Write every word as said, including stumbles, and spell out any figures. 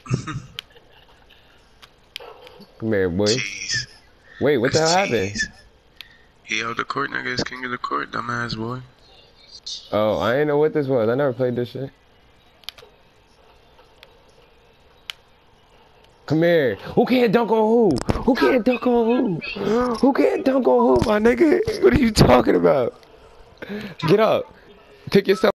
Come here, boy. Jeez. Wait, what the hell That's happened? cheese. He out the court, nigga. It's king of the court, dumbass boy. Oh, I didn't know what this was. I never played this shit. Come here. Who can't dunk on who? Who can't dunk on who? Who can't dunk on who, my nigga? What are you talking about? Get up. Pick yourself.